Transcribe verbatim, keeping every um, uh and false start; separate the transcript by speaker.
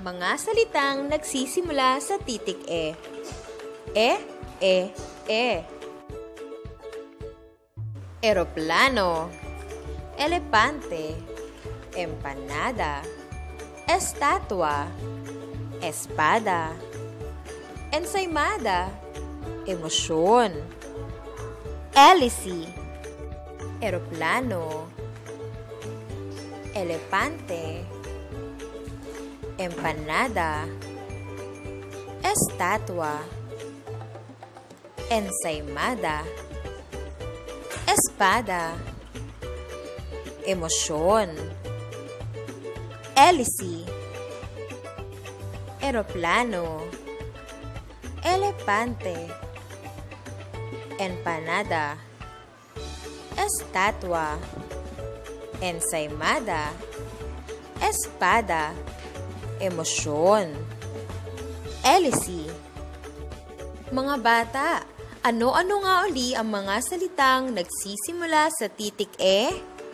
Speaker 1: Mga salitang nagsisimula sa titik E. E, E, E. Eroplano, elepante, empanada, estatwa, espada, ensaymada, emosyon, hélice, eroplano, elepante, empanada, estatwa, ensaymada, espada, emosyon, hélice, eroplano, elepante, empanada, estatwa, ensaymada, espada, emosyon, hélice. Mga bata, ano-ano nga uli ang mga salitang nagsisimula sa titik E?